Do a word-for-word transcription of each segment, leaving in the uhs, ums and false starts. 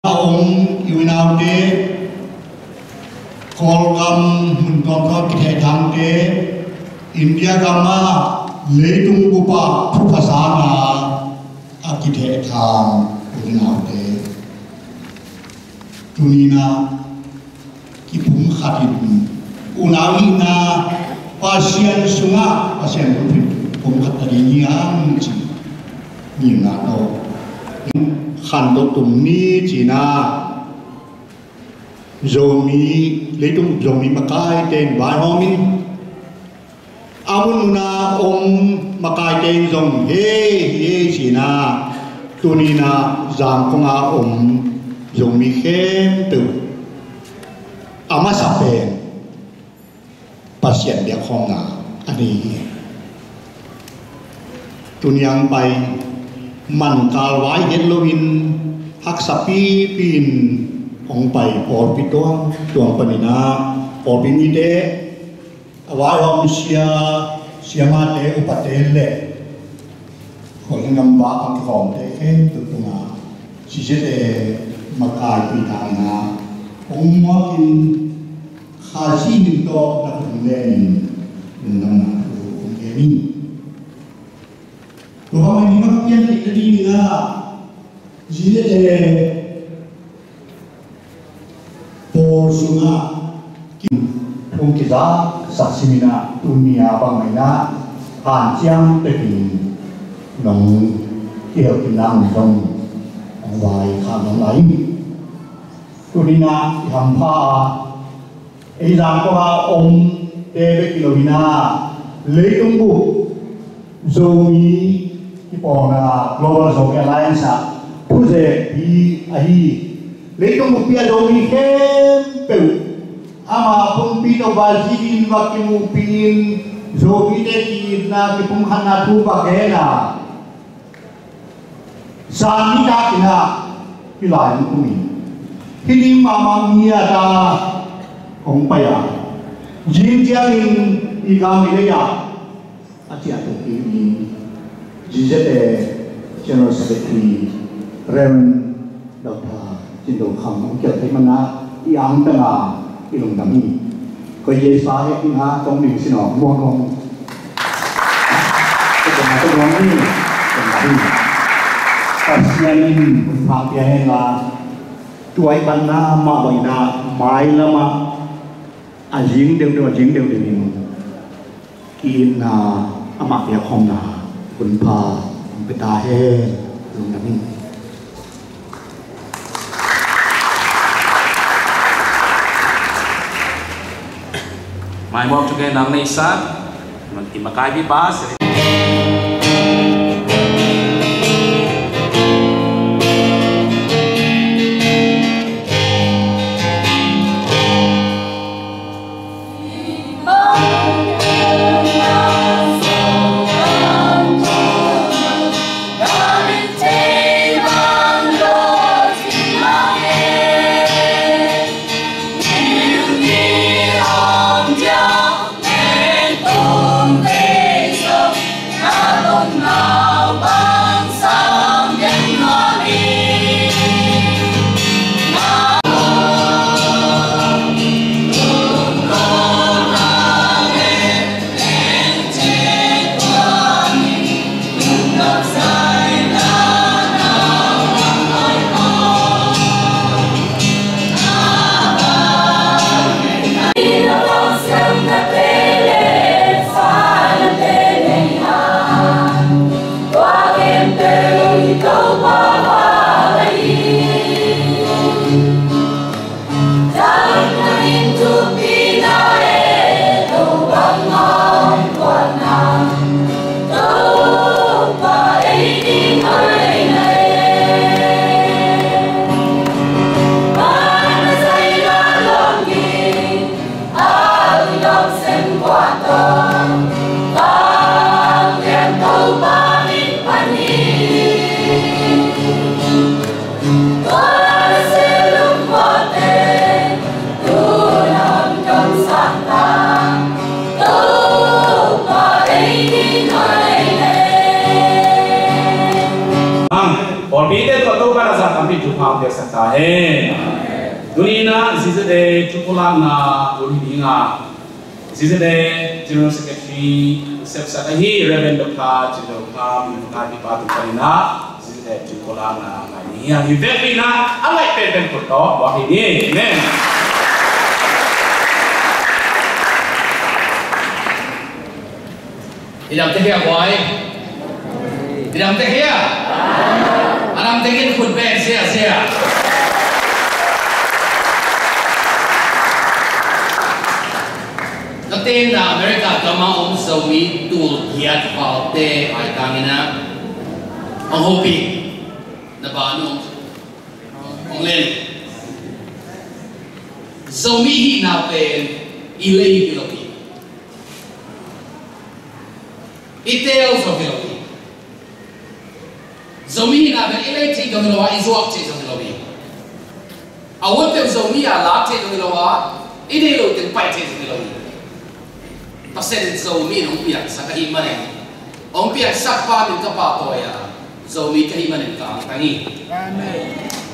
ông yêu nào thế Kolgam mun kon kon kita thang te India gama leitung bupa phupasana akithe thang unau te tunina kipum khatin unawi na pasien sunga pasien pum khatari niang chi ni na to khan to tum ni chi na zomi leitung zomi makai ten vai homin amun na om makai ten zong he he china tunina jang konga om zomi khem tu ama sapen pasien dia khonga ani tunyang pai man kalwai Halloween hak sapi pin ông bảy bỏ bị toang toang panina bỏ bị ni de awai om sia sia ma te upate le khol ngam ba ang khom te khen tu tunga si se de makai pi ta na ông mo kin kha si ni to na tung le ni nang na ông ke ni to ha ni ma pian ti di ni na ji le de Porsunga kim ông kia saksimina dunia bangmaina panjang tekin nong kiau kinang nong wai khanong lain tunina hampa izang ko ha om tebe kilomina leitung bu zomi ipona global zomi alliance puje bi ahi leitung upia domi kem pe ama pung pino bazin wakimu pin zomi de ki na ki pung khana thu ba ke na sani ta kina pilai mu mi hini mama mia da ong pa ya jin jiang i ga mi le ya atia to ki ni jizete general secretary Reverend Doctor Chính độ khẩm ông kiểu thấy mà na đi ăn ta là đi lồng đầm đi có dễ phá hết đi ha trong mình xin họ mua không cái còn cái đó đi còn là đi còn xe lên phang kia hay là tuổi ban na mà bởi na mai là mà à dính đều đều dính đều đều mình kia na à mặc đẹp không na quần pa bị ta hết lồng đầm đi Mai mo juga nang nisa, nanti makai bebas. Ah mi tu pham de sakta he dunina zizade tupulang na uringa zizade general secretary sep sakahi reverend dr chido kam ka di patu kalina zizade tupulang na ngani ya hivepi na alai pen ko to wa hi amen idam te ya boy idam te ya anam te kin khut ben sia sia tên là America kama ông sầu mi tu hiat bảo te ai tangina ông hopi na ba nu ông lên sầu mi hi na pe ilei filopi itel so filopi sầu mi hi na pe ilei ti kami lo izuak ti so filopi awon pe sầu mi a la ti kami lo idei lo ten pai ti so filopi pasal zomi ông piak sakahi mana, ông piak sakpa min kapa toya, zomi kahi mana kang tangi. Amen.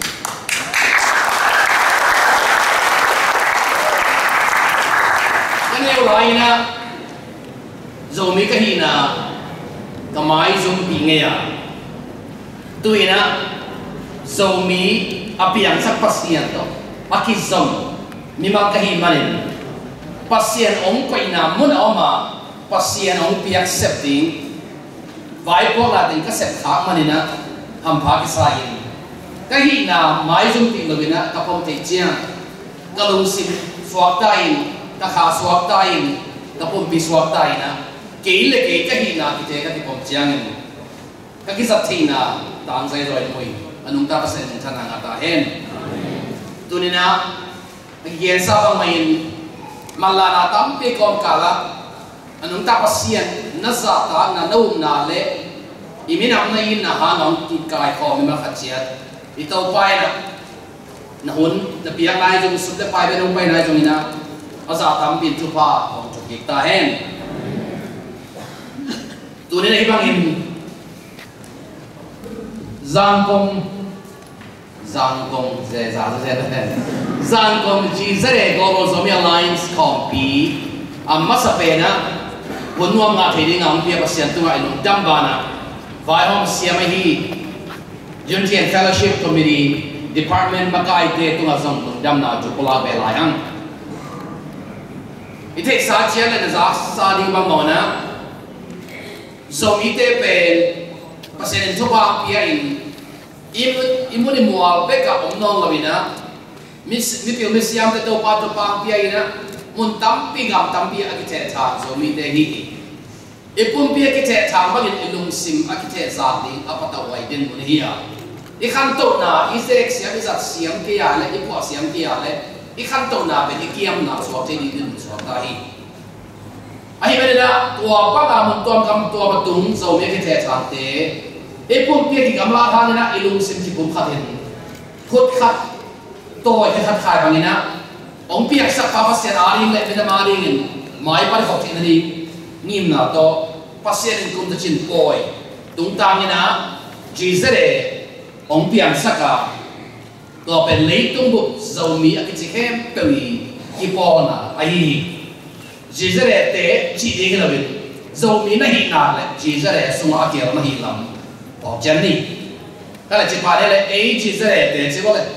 Yang lain na, zomi kahi na, kamai zomi ngaya, tu ina, zomi api yang sakpasian to, aki zom, memang kahi mana. Pasien ông quay nam muốn ông mà pasien ông bị accepting vài bộ là đến cái set khác mà nè ham phá cái sai cái gì nào mai dùng tiền rồi nè các phong thể chiang các lồng xin swap tay các khá swap tay các phong bị swap tay nè kỹ là kỹ cái gì nào thì thế cái phong chiang cái cái sát thì nè tăng dây rồi mùi anh ông ta pasien chân hàng ta hen tu nè cái gì sao bằng mày malana tampe kom kala anung ta pasien na za ta na no na le iminam na in na hanong ki kai ko mi ma khachiat ito pai na na hun na piak lai jong sub le pai be nong pai na jong ina aza tam bin tu pa ong chu ki ta hen tu ne bang in zang kong zang kong ze za ze ze Zang kong Jizere Global Zombie Alliance Kompi Amma sa pena Punuam nga trading ang pia pasyan tunga inong dambana Vai hom siya mahi Juntian Fellowship Committee Department Makai de tunga zong tung dam na jupula belayang Ite sa chiya na nazak sa di bang mona Zombie te pen pasyan tuba pia in Imun imual beka omnong lawina Miss Nipil Miss Yam te to pa to pa pia ina mun tampi gam tampi akite tha so mi te hi ipum pia kite tha bagin ilung sim akite zati apata wai den mun hi ya i khan to na i se siam i zat siam ke ya le i po siam ke ya le i khan to na be i kiam na so te ni din so ta hi ai be da tua pa ga mun tom kam tua ba tung so mi kite tha te ipum pia ki gam la tha na ilung sim ki pum khat hen khut khat tôi cái thắt khai bằng như nào ông biết sắc phá pasien aring lệ bên mà aring mai bắt học thì đi nghiêm nào to pasien cũng đã chín bồi tung tăng như nào chỉ sẽ để ông biết sắc à tôi bên lấy tung bút dầu mì cái gì khác tùy cái bò na ai chỉ sẽ để té chỉ đi cái nào vậy dầu mì nó hiện nào lại chỉ sẽ để sung ác kiểu nó hiện lắm bỏ chân đi cái là chỉ phải đây là ấy chỉ sẽ để té chỉ có là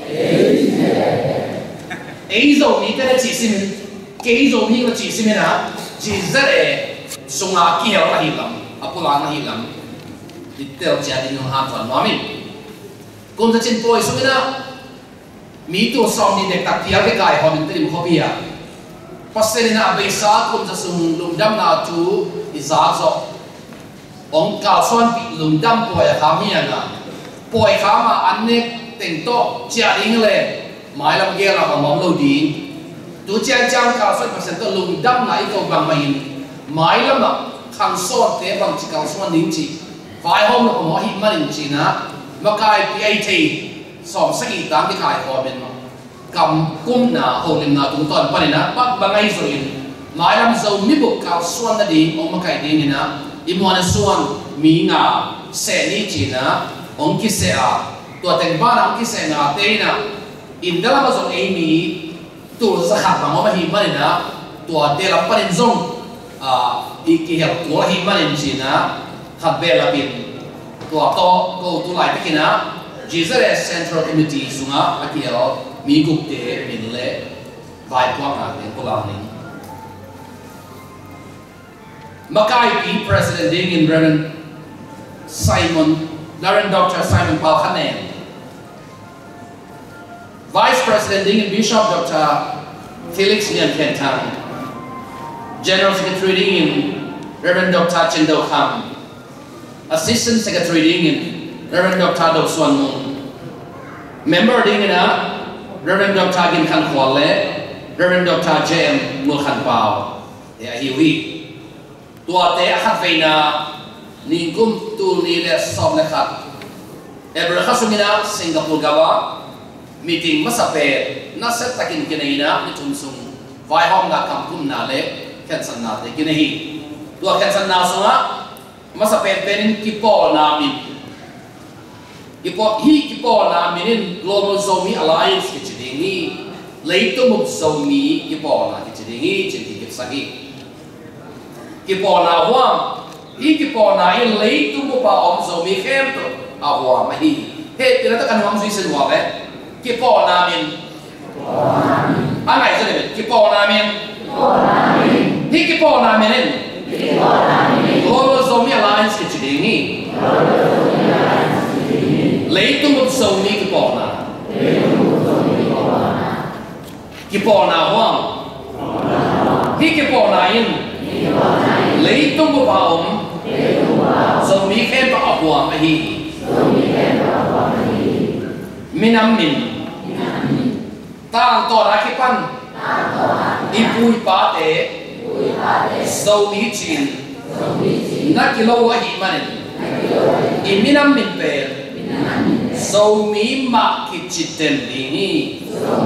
ấy rồi mi cái chỉ xin cái rồi mi cái chỉ xin na chỉ rất là sung ác kiểu là hiện lắm áp lực là hiện lắm đi theo gia đình nó ham phản nói mình cũngจะtrên bồi xuống na mi tu xong đi để tập thiệt cái cái họ mình tự mình copy à pasal na besa cũngจะsung lùng đâm nào chú đi giá rồi ông cao xuân bị lùng đâm bồi khám hiền à bồi khám mà anh ấy tỉnh to chia đi lên mai làm kia là bằng mong lâu đi tu chia trang cao xuân pasal to lùng đâm lại câu bằng mày mai làm mà khang xuân thế bằng chỉ cao xuân nín chỉ vài hôm là còn nói hít mà nín chỉ na mà cái pê a tê sòng sắc ý tám cái khai họ bên mà cầm cung na hồ niệm na tung toàn bên na bắt bằng ngay rồi mai làm giàu mi bộ cao xuân là đi ông mà cái đi na im hoa xuân mi ngà sẽ đi chỉ na ông kia sẽ à ตัวแต่งบ้านเราที่เสนาเตยนะอินเดลมาส่งเอมีตัวสกัดบางว่าหิมันนะตัวเดลับปนินส่งอ่าอีกเหตุตัวหิมันจีนะขัดเบลบินตัวโตก็ตัวไหลไปกินนะจีเซอร์เซ็นทรัลคอมมิตี้สุงะอากิเอลมีกุ๊กเตะมินเล่ไว้พวกนั้นเป็นพวกเราเนี่ยมาไกด์ปี President ดิ้งอินเรนไซมอนดารันด็อกเตอร์ไซมอนพาลคันเนน Vice President Ding and Bishop Doctor Felix Lian Kentan, General Secretary Ding and Reverend Doctor Chen Do Kham, Assistant Secretary Ding and Reverend Doctor Do Suan Moon, Member Ding and Reverend Doctor Gin Khan Kwale, Reverend Doctor J M Mul Khan Pao. They are here we. Tua te akhat veina ningkum tu ni le som le khat. Ever khasumina Singapore gawa. Meeting masape na set takin kinaina ni tumsung vai hom na kampum na le kansan na te kinahi tua kansan na sunga masape penin kipo na min kipo hi kipo na minin Global Zomi Alliance ki chidingi leito muk zomi kipo na ki chidingi chindi kipsagi kipo na huam hi kipo na in leito mu pa om zomi khem to a huam hi he tinata kan huam zui sen wa le kipo namin angai jadi kipo namin hi kipo namin Global Zomi Alliance kecedingi leitung mut zomi kipo na kipo na huang hi kipo nain leitung mut baum zomi ken pa apuam hi minam min tang to ra ki pan ipui pa te so mi chin na kilo wa hi man i minam min pe so mi ma ki chiten ni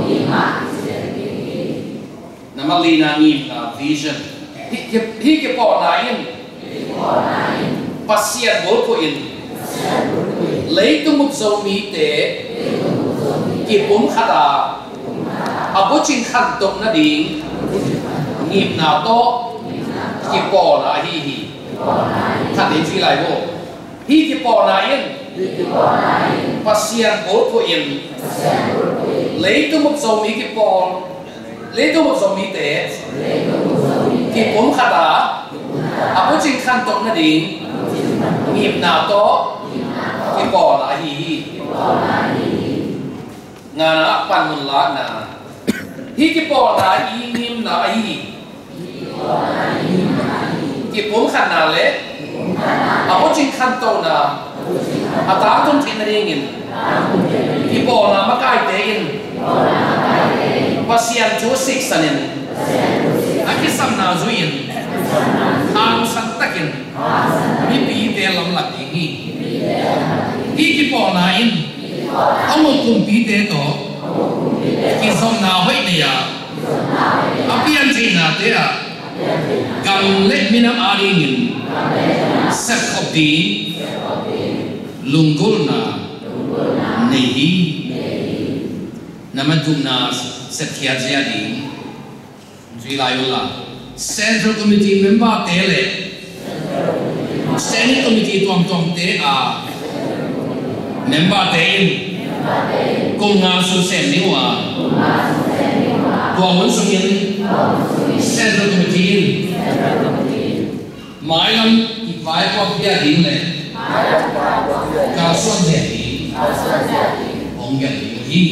na malina ni na vision hi hi ke po na in pasiat bol ko in lấy tung mục dầu mỹ tế kịp bốn khát à à bố trình khăn động nó đi nghiệp nào to kịp bỏ là hi hi khát đến truy lại vô hi kịp bỏ là yên pasien bố của yên lấy tung mục dầu mỹ kịp bỏ lấy tung mục dầu mỹ tế kịp bốn khát à à bố trình khăn động nó đi nghiệp nào to kipo na hi hi nga na pan mun la na hi kipo na i nim na hi kipum khan na le a ho chin khan to na a ta tum thin ring in kipo na ma kai te in pasian chu six sanin a ki sam na zuin ang san takin mi pi te lam lak hi hi kipo na in ông một cùng tí tế to ki som na hoi ne ya apian chi na te a gam le minam ari ngin sat khopti lungul na nei hi namadum na sat khia ja di zui lai la Central Committee member te le Standing Committee tuang tuang te a member te in cùng nga su sem ni wa tuang mun sung in Central Committee in mai lam ki vai ko pia din le ka son de di ong ge di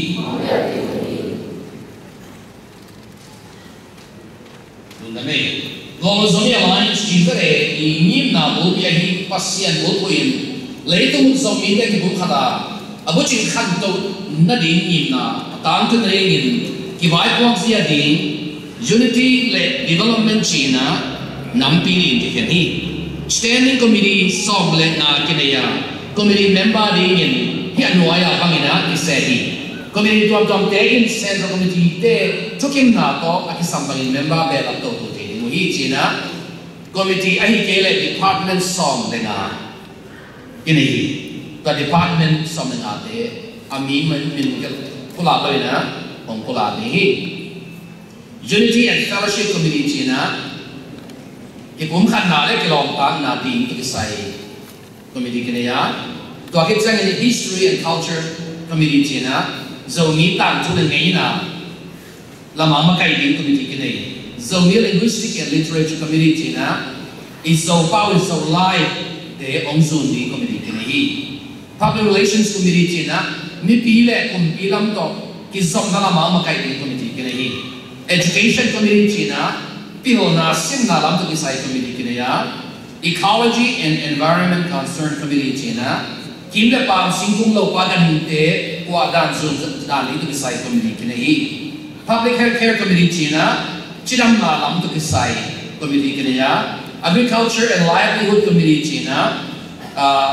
nun da me Global Zomi Alliance chỉ có thể ý nhiệm nào bố bia hi pasien bố quyền lấy tung zomi để cái bố khát à à bố chỉ khăn tàu nó đến nhiệm nào tăng cái này nghìn cái vai quang zia đến unity le development China nắm pi in cái này standing committee som le na cái này à committee member đến nghìn hiện nuôi à bằng ina cái xe hi committee tuam tuam te in central committee te chukim na to cái sambang member be làm tổ hi China committee ahi kele department som denga ini ka department som denga te ami mình mình pula loi na ong pula ni hi unity and fellowship community na ki kum khan na le ki long tan na ding ki sai community ke ya to ki chang ni history and culture community na zo ni tan chu le ngai na lama ma kai ding community ke nei zo ni linguistic and literature community na is so power is so live de ong zun ni community ke nei public relations community na mi pi le kum pi lam to ki zom na lama ma kai ding community ke nei education community na pil na sim na lam to ki sai community ke nei ya ecology and environment concern community na kim le pam singkung lo pa dan te kwa dan zun dan ni to ki sai community ke nei public health care community na chidam na lam to ki sai community ke nei ya agriculture and livelihood community na uh,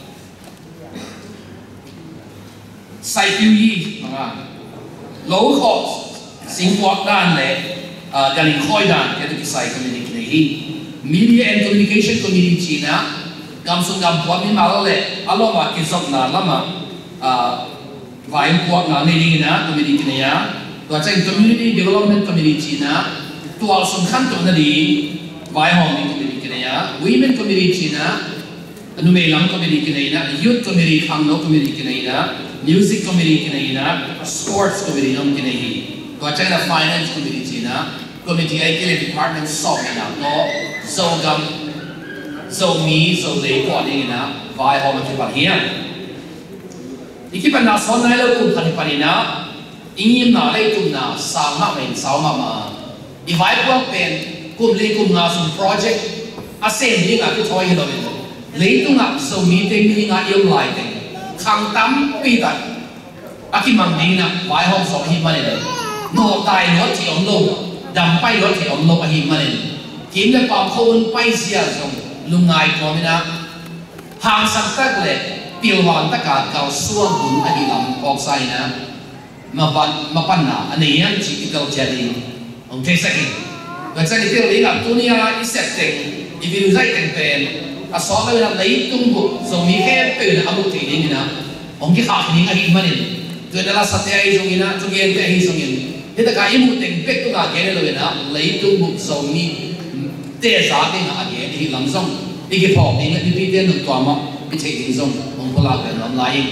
sai piu yi mga low cost sing kwak dan le galing khoi dan ke to ki sai community ke nei media and communication community na gam sung gam kwak mi ma le alo ma ki sok na lama vai kwak na nei ni na community ke nei ya to chang community development community na to al sung khan to na di vai hong ni community ke nei ya women community na anu me lam community ke nei na youth community khang no community ke nei na music community ke nei na sports community nom ke nei to chang na finance community na committee ai ke department so na no so gam so mi so le ko ni na vai hom ke pa hian ikipan na son na lo kum khan pa ni na ingim na le kum na sa ma men sa ma ma i vai ko pen kum le kum na some project a sem ni nga ke thoi lo men le tu nga so mi te ni nga yom lai te khang tam pi ta aki mang ni na vai hom so hi ma le no tai no ti om lo dam pai lo ti om lo a hi ma le kim le pam khon pai sia song lungai ko mi na hang sak tak le pil wan ta ka ka suan bun a hi lam ok sai na ma ban ma pan na ani yan chi ki kal jadi ong te sakin wa sa ni pil li ga tu ni ya i set teng i vi zai teng pen a so la na lei tung bu so mi ke pe na amu ti ni na ong ki kha ni a hi ma ni tu na la sa te ai jong ina tu gen te hi song in he ta ka i mu teng pek tu ga ge le na lei tung bu so mi te sa te na a ge hi lam song i ki phok ni na ni pi te nu twa ma i thei ding song ong ko la ben lam lai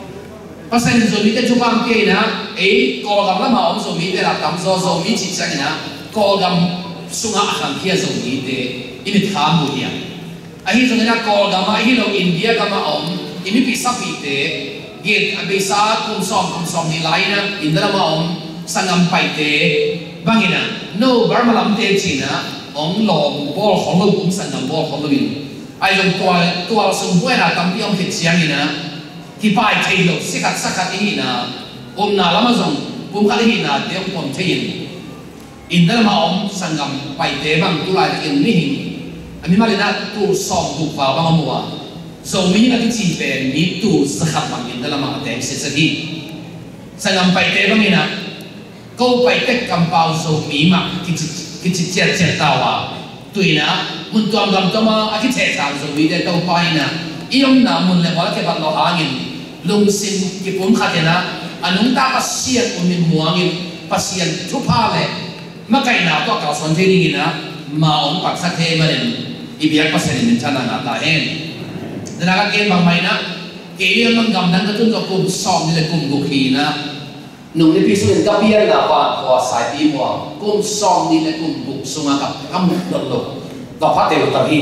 pasen so mi te chu bang ke na e ko gam la ma om so mi te la tam so so mi chi chang na ko gam sunga akhang kia so mi te i mi tha mu ya a hi so na ko gam ma hi lo india gam ma om i mi pi sa pi te get a be sa kum som kum som ni lai na indra ma om sangam pai te bangina no barma lam te chi na ong lo bol khong lo kum sangam bol khong lo bin ai lo tua tua sung hue na tam pi om hit chiang ina ki pai thei lo sikat sakat hi na om na lama zong pum kha hi na te om pom thein indra ma om sangam pai te bang tu lai in ni hin ami ma le na tu som tu pa bang amwa so mi na ki chi pe mi tu sakat bang indra ma te se se hi sangam pai te bang ina ko pai te kam pau so mi ma ki chi ki chi che che ta wa tui na mun tuam gam to ma a ki che chang so mi de to pai na iom na mun le wala ke ban lo hangin lung sin ki pum kha te na anung ta pa sian um min muangin pasian thu pa le ma kai na to ka son the ni na ma om pak sa the ma len i biak pa sen min chana na ta hen na ka ken bang mai na ke liam mang gam dan ka tun ko kum som ni le kum gu khi na nung ni pi sun ka pian na wa ko sai pi mo kum som ni le kum gu sunga ka kam lo lo to pa te ta hi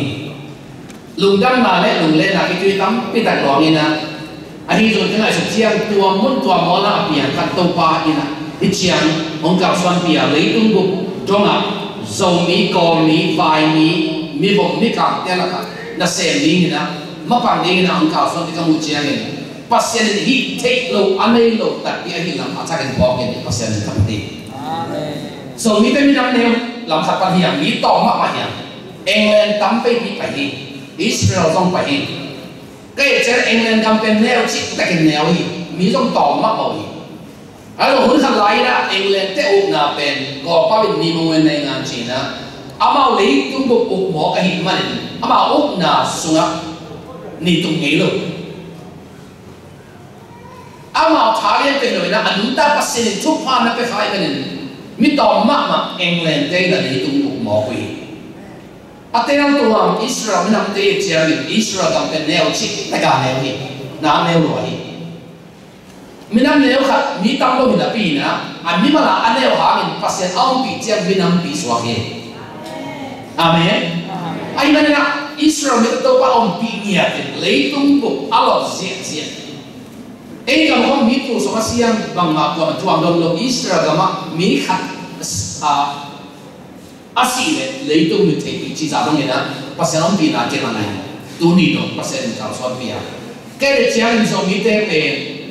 lung dam na le lung le na ki tu tam pi ta lo ni na anh đi rồi cái này sụp chiang tua muốn tua món là biển khăn tàu pa đi nè đi chiang ông cào xoan biển lấy tung bụng trong à dầu mì cò mì vài mì mì bột mì cà thế là cả là xem đi nè mà bằng đi nè ông cào xoan đi trong một chiang này bác sĩ này hít take lâu anh ấy lâu đặt đi anh làm ăn chắc cái bò cái này bác sĩ này thằng đi dầu mì tên mì năm nêu làm thật bằng hiểm mì to mà mà hiểm England tắm bay mì phải hi Israel không phải hi cái chế England campaign neo chỉ tại cái neo gì mỹ trong tỏ mắt mồi ở đâu muốn khăn lại đó England té ục nà bền gò bao bên nimu bên này ngàn chỉ na ama lấy trung quốc ục mỏ cái hình mà ama ục nà xuống á ni tung nghĩ luôn à mau thả lên cái nơi na anh ta bắt xin chụp hoa na cái khai cái này mi tòm mắc mà England đây là đi tung cục mỏ quỷ à tên ông tuồng Israel mi nằm đây chia liền Israel cầm cái neo chích tất cả neo gì nã neo rồi mi nằm neo khác mi tăng đâu mi đã bị na anh mi mà là anh neo hàng mình bắt xin ông bị chia mi nằm bị xóa cái amen anh nói là Israel mi tôi bắt ông bị nhẹ cái lấy tung cục Allah diện diện ấy kalau orang itu sama siang bang mak gua tuang dong dong Israel gama mi khat a asile leitung mi thei chi za dong ina pasal om bina ke mana tu ni dong pasal kau so pia ke de chiang so mi te pe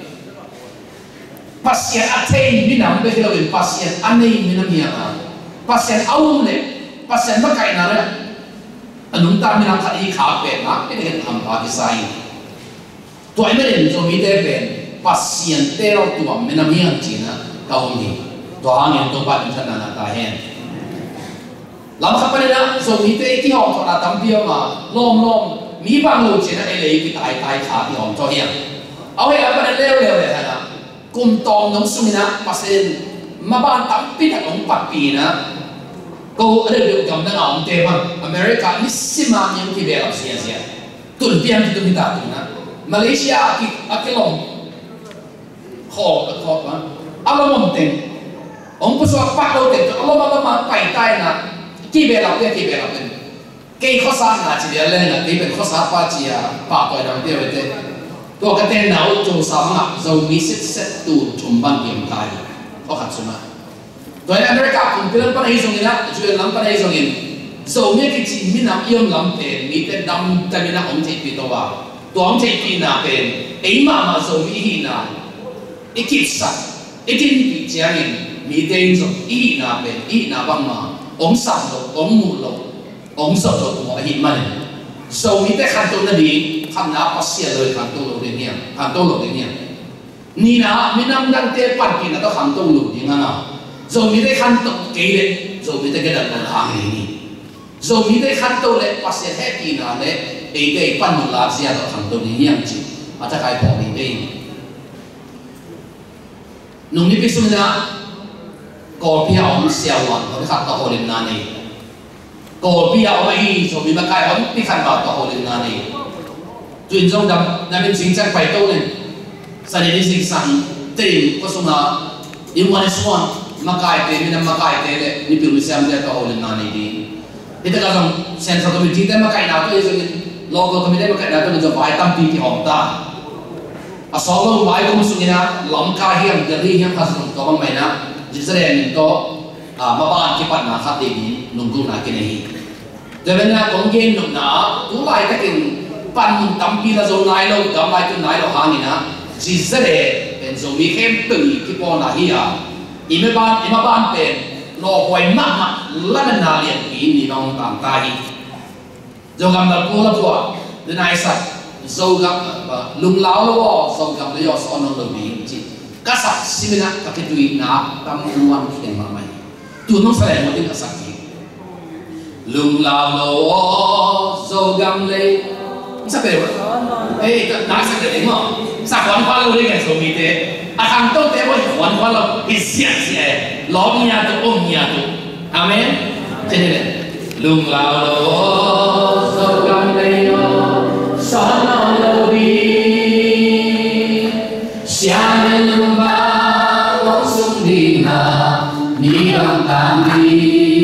pasal atei mi nam be lo in pasal anei mi nam ya pasal au le pasal ma kai na le anung ta mi nam khat i kha pe na ke de ham pa ki sai tu ai me den so mi te pe pasien tero tua menamiang Cina kau ni doang yang tobat di sana nak tahan. Lalu apa ni nak? So kita itu orang tu nak tampil mah lom lom mi bang lu Cina elei kita ai tai kah di orang tu yang. Awak apa ni leo leo ni sana? Kum tong nong sumina pasien maban tampil tak nong papi na. Kau ada dua gambar orang teman Amerika ni semang yang kita sia sia. Tuan pian kita minta tu na. Malaysia aki aki long khổ là khổ mà Allah mong tình ông có số phát đâu tình Allah mà mà phải tay na kí về làm cái kí về làm cái cái khó san là chỉ để lên là cái bên khó san phát chỉ à phát tuổi làm cái vậy thế tôi cái tên nào trong sáu ngọc dầu mi set set tu chủng ban điểm tài có khả năng tôi America cũng biết ban hay dùng na chuyện làm ban hay dùng dầu mi cái gì mi nằm yêu làm tiền mi tên đam tên mi nằm ông thấy bị đâu à tôi ông thấy bị na bên ấy mà mà dầu mi hi na ikit sa ikin pi chiangin mi ten so i na be i na bang ma ong sam lo ong mu lo ong so so mo hi man so mi te khan to na di khan na pasia lo khan to lo de nia khan to lo de nia ni na mi nam dang te pan kin na to khan to lo di nga na so mi te khan to ke le so mi te ke da na ha ni so mi te khan to le pasia he ki na le e te pan mo la sia to khan to ni nia chi ata kai po mi te nung ni pisum na ko pia om xiao wan ko khat ta holin na ni ko pia om ai so mi ba kai om pi khan ba ta holin na ni twin jong dam na bin sing chang pai to ne sa ni sing sang te ko suma in one is one ma kai te mi na ma kai te le ni pi mi siam de ta holin na ni di ita ka jong central committee te ma kai na to is local committee ma kai na to ni jo bai tam pi ki hom ta a solo wai ko musungina lam ka hiam dari hiam khasung to bang mai na Israel ni to a ma ban ki pat na khat de ni nunggu na ke nei de ben na kong gen nung na tu lai ta kin pan mun tam pi la zo nai lo dam lai tu nai lo ha ni na Israel ben zo mi khem tu ki po na hi a i me ban i ma ban pen lo hoi ma ma la na na lian pi ni nong tam ta hi zo gam da ko la tua de nai sa dâu gam lung láo lo dâu gam le yo so no lo bi chi ka sa simina ka ke tui na tam luan khen ma mai tu no sa le mo tin ka sa ki lung lao lo dâu gam le sa pe wa eh ka na sa ke mo sa kwan kwa lo le ke so mi te a khang to te wo kwan kwa lo hi sia sia lo nya to om nya to amen thế này lung lao lo dâu gam le yo sana lobi siamen lumba langsung dina niang tandi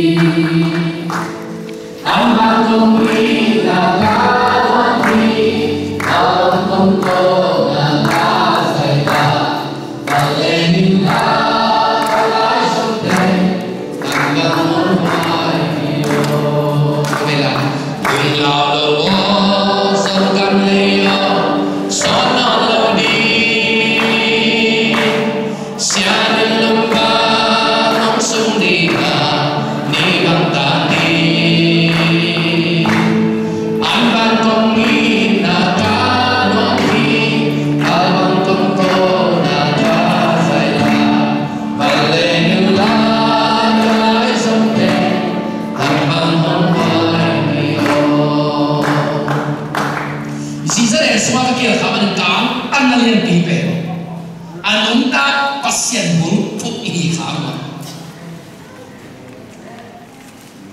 ambang tumbi nakawati alam tumto nakasaita palenin na kalay sute hanggang umay niyo kabila bilalo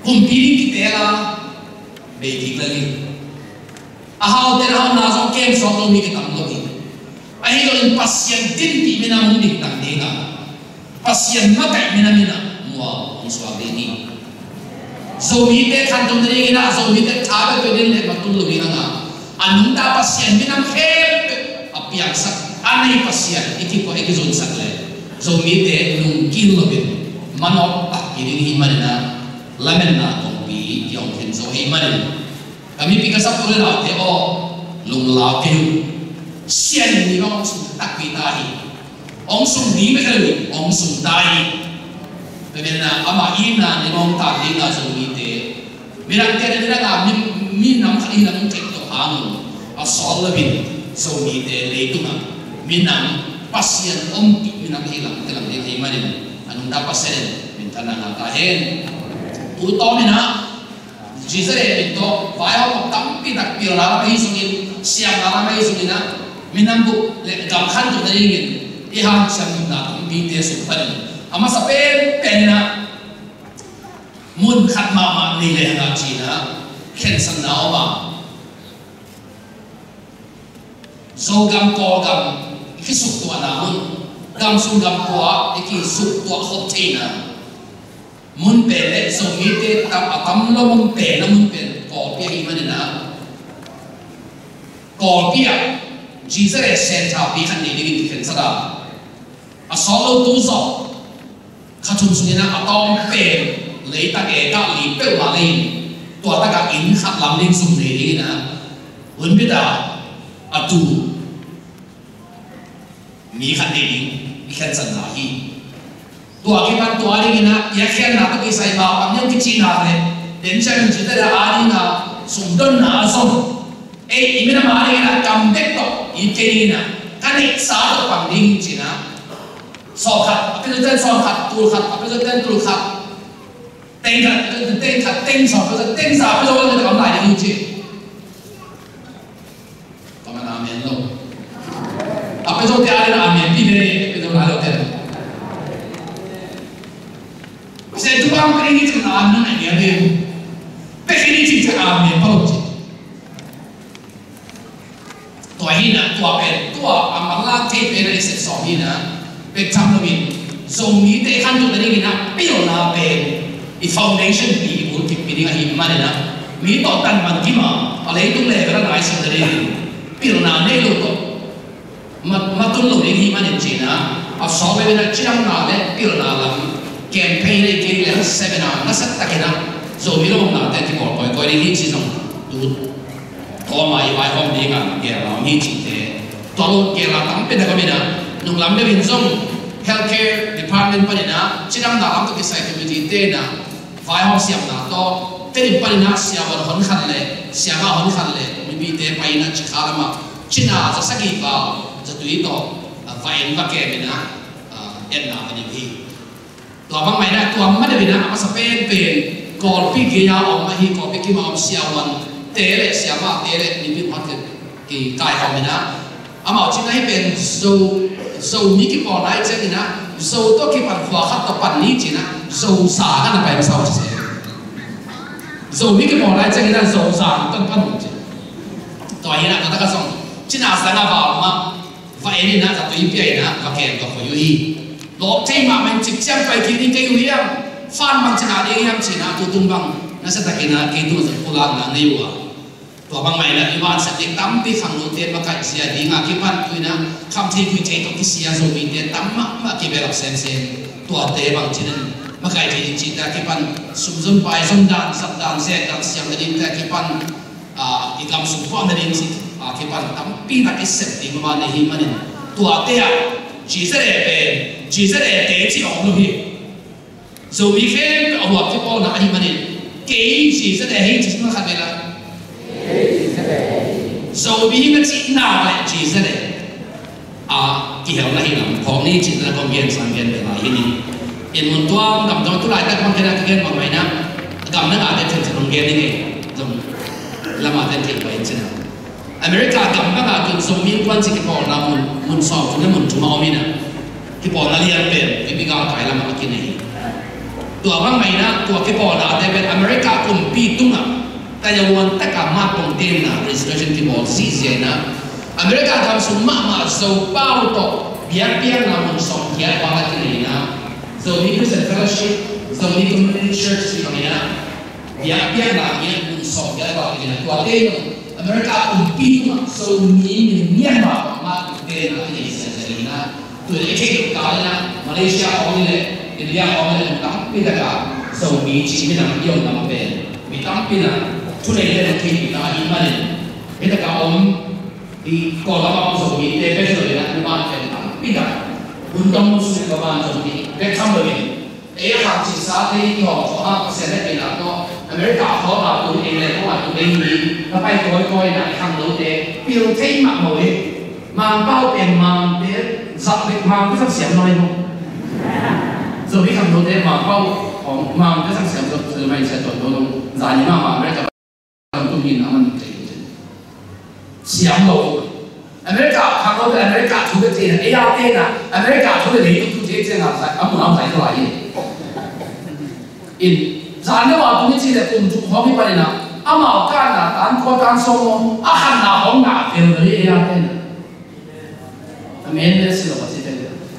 cùng phi đi tế là về thì là gì à hao tên hao na trong kem sọt luôn đi cái tầm luôn đi ai rồi pasien tin thì mình làm đi tầm đi nào pasien mắc cái mình làm mình làm mua ông xóa về đi rồi mình để khăn trong đây cái nào rồi mình để tháo cái cái này mà tung luôn đi nào anh chúng ta pasien mình làm hết à biang sắc anh ấy pasien iki có iki zone sắc lên rồi mình để lùng kín luôn đi mà nó tắt cái đi mà nè làm mình là công bị dòng hiện rồi hi mà nè kami pikir satu orang lah, dia oh lung lau kêu, sian ni orang sung tak kita hi, orang sung ni mereka ni, orang sung dai, kerana ama ina ni orang tak ni nggak sung ni te, mereka dia dia nggak min min nam kali nam cek tu hang, asal lebih sung ni te leitu nggak, min nam pasien om min nam hilang hilang dia himan ni, anu dapat pasien minta nak tahan, utama ni nak. Chỉ sẽ để mình to phải học một tấm cái đặc biệt là mấy số nghìn xem là mấy số nghìn á mình nằm bụng để gặp khăn tụi này nghìn đi hàng xem mình là cũng bị tiêu sụp phần à mà sắp bên bên na muốn khát mà mà đi lên là chỉ là khen sẵn nào mà dâu gam co gam cái sụp tua nào muốn gam sung gam co cái sụp tua hot thế nào muốn bể đấy rồi nghĩ tới tắm tắm lo muốn bể nó muốn bể cỏ bia gì mà nè cỏ bia chỉ sẽ để xem thảo bia hành đi đi hiện sao à sáu lâu tú gió khá chung xuống nè à tóm bể lấy ta cái các lý bể mà lên tua ta cả in khát làm lên xuống này đi nè vẫn biết à à tu mi hành đi đi hiện sao nào hi tua cái ban tua đi na, ya khen na cái sai bảo bằng những cái chi nào này, đến chân chỉ là ai đi na, sùng đơn na xong, ấy ý mình làm ai đi na, cầm đét to, ý cái đi na, cái này sao được bằng đi chỉ na, sọ khát, cái thứ tên sọ khát, tua khát, cái thứ tên tua khát, tên khát, cái thứ tên khát, tên sọ, cái thứ tên sọ, cái thứ tên cầm lại đi chứ, có mà làm miền đâu, à cái thứ tên là miền đi đây, cái thứ là đâu tên saya tu bang kering itu kan anak dia dia, pekin itu je kami perlu je. Tua hina, tua pen, tua amalah te pen ini sesuatu hina, pek cam lebih, zombie te kan tu tadi hina, pil na pen, the foundation di ibu kip ini kan mana na, mi to tan man kima, alai tu le kan nai sen tadi, pil na ne lo to, mat matun lo ini mana cina, asal benda cina na le pil na lam. Campaign này kia là seminar nó rất là cái nào rồi mình lúc nào tại thì bỏ coi coi đi chỉ xong đủ có mà vài hôm đi ngang kia là mình chỉ thế toàn luôn kia là tắm bên đó có bên nào nung lắm để mình dùng healthcare department bên nào chỉ năm nào làm cái sai thì mình thế nào vài hôm xem nào to thế thì bên nào xem vào hòn khăn lệ xem vào hòn khăn lệ mình bị thế bay nó chỉ khá là mà chỉ nàoจะสักกี่vàoจะtùyต่อvài và kẻ bên nào em nào bên gìตัวบางไม่ได้ตัวไม่ได้เป็นนะมาสเปนเป็นก่อนพี่กิยาออกมาฮีก่อนพี่กิมาออกเสียวันเตะเลยเสียมาเตะเลยนี่พี่พัดกันกี่กายของมันนะอามาจิ้มให้เป็นโซโซมีกี่ปอนได้เช่นนี้นะโซตัวกี่ปันขวาขัดตัวปันนี้จีนะโซสากันไปเป็นโซเสียโซมีกี่ปอนได้เช่นนี้นะโซสากันปันจีตัวนี้นะก็ต้องกระส่งจีน่าสังกัดบ่าวมาไฟนี่นะจะตัวยิ่งใหญ่นะก็แข่งกับคนอยู่ที่หลอกเทมามันจิกจังไปกินนี่ก็อยู่ยังฟันบางชนะเดียวยังชนะตัวตุ้งบังนั่นสักแต่นะกินตัวสักโบราณนะนี่วะตัวบางไม่ละอีวันสักเด็กตั้มที่ขังโนเตียนมาไก่เสียดีงาคิดว่าคุยนะคำที่คุยใจต้องคิดเสียโซมีเตียนตั้มมามาคิดแบบเซนเซนตัวเตะบางชนิดมาไก่ที่จิตแต่คิดว่าสุ่มสุ่มไปสุ่มดานสับดานเสียดานเสียงนั่นเองแต่คิดว่าอ่าอีกคำสุ่มฟังนั่นเองสิอ่าคิดว่าตั้มปีนักเสพติดมาในหิมันนี่ตัวเตะchỉ sẽ để về chỉ sẽ để để chỉ ông luôn đi rồi vì thế ông học cái con là gì mà này cái chỉ sẽ để hay chỉ nó khác biệt là rồi vì cái chỉ nào lại chỉ sẽ để à cái hiểu là gì làm còn này chỉ là con viên sang viên để lại cái này in một toa cầm trong tôi lại các con kia là cái con mày nè cầm nó là để thành con viên này dùng làm mà thành thành vậy chứ nào America cầm các bạn dùng dùng miếng quan chỉ cái bỏ là một một sọ cho nên một chúng nó mình à cái bỏ là liên biển cái bị gạo phải làm cái này ตัวบางไงนะตัวที่พอนะแต่เป็นอเมริกากลุ่มปีตุ้งอ่ะแต่ยังวันแต่การมาตรงเต็มนะ registration ที่บอกสี่เสียนะอเมริกาทำสุ่มมามาโซ่เป้าต่อเบียร์เบียร์นะมันส่งเกียร์วางที่นี่นะ so นี่คือ fellowship so นี่ community church ที่ตรงนี้นะเบียร์เบียร์นะเบียร์มันส่งเกียร์วางที่นี่ตัวเต็มอเมริกากลุ่มปีตุ้งอ่ะ so นี่มีเมียนมามาตรงเต็มนะที่นี่เสียเลยนะตัวเอกที่กาลนะมาเลเซียของนี่เลยอินเดียของนี่เลยตั้งปีละกัน so มีชีวิตนั้นยอมนำเป็นมีตั้งปีละทุเรศเลยที่มีตั้งอินมาเลยเห็นแต่การอมdi sekolah apa so di T P Sเลยนะที่บ้านเป็นปีละคุณต้องรู้สึกว่าบ้านตรงนี้เป็นคำเลยเอ๊ะหากศึกษาที่ที่หอเขาห้าเปอร์เซ็นต์ได้เป็นแล้วก็อเมริกาเขาแบบตัวเองเลยเขาว่าตัวเองมีแล้วไปค่อยๆนะทางโน้ตเองพิลเทมากเลยมันเป้าเป็นมันเป็นสับเป็นมันก็สักเสียงน้อยมั้งส่วนที่ทางโน้ตเองมันเป้าของมันก็สักเสียงก็คือไม่ใช่ตัวตรงใจมากมาไม่ได้ทำตัวนี้นะมัน想路，อเมริกาทางเราเป็นอเมริกาทุกที่นะเออาร์เต้นะอเมริกาทุกที่ทุกที่ที่นะใส่อามุนอาใส่ตัวอะไรอินจานเนี่ยว่าตรงนี้ที่เนี่ยผมจุกเขาไม่ไปนะอามาการนะการขอการส่งอาหารหนาของหนาเต็มเลยเออาร์เต้นะอเมริกาสิเราก็ที่เป็น